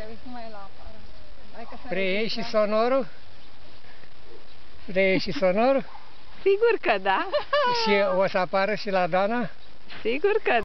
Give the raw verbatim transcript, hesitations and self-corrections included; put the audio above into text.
uite mai la aparat. Hai că să Preiei și sonorul? Preiei și sonorul? Sigur că da. Și o să apară și la Dana? Sigur că